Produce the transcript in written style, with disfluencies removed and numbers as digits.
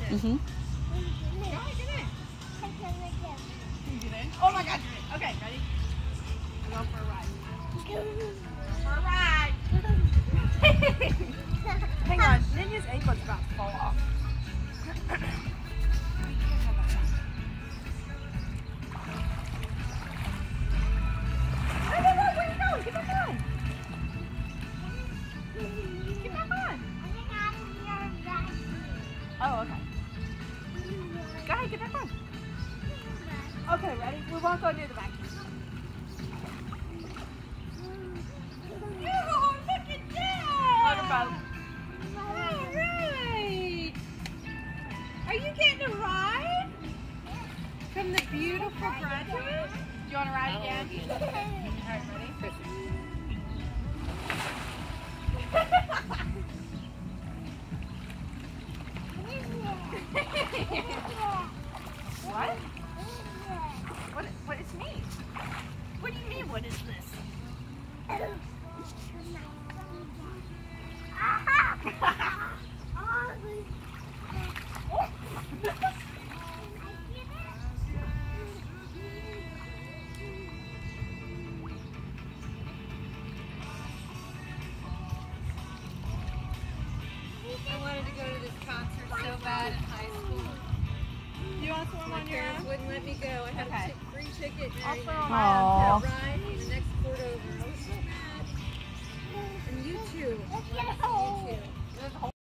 Mm-hmm. Go ahead, get in. Can you get in? Oh my God, you're in. Okay, ready? We're going for a ride. For a ride. Hang on, Ninja's apron's about to fall off. Get back on. Get back on. Oh, okay. Go ahead, get back on. Okay, ready? We won't go near the vacuum. Oh, look at that! Motorboat. All right. Are you getting a ride? From the beautiful graduate? Do you want to ride again? All right, ready? What? What is me? What do you mean, what is this? I wanted to go to this concert so bad in high school. You want to swim My on your parents own? wouldn't let me go. I had Okay. a free ticket and I'll everything. throw I my Aww. had to ride the next port over. I was so mad. And you too. You too.